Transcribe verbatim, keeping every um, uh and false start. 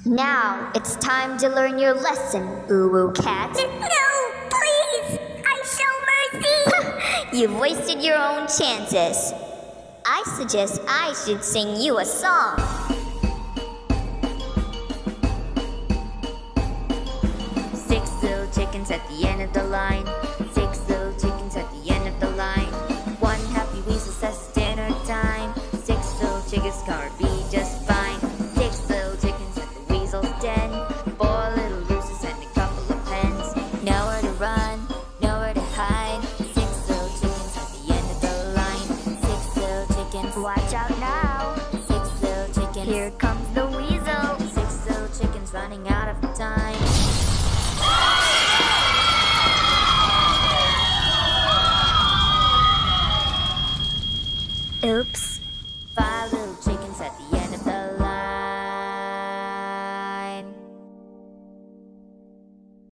Now it's time to learn your lesson, UwU Cat. No, please! I show mercy! You've wasted your own chances. I suggest I should sing you a song. Six little chickens at the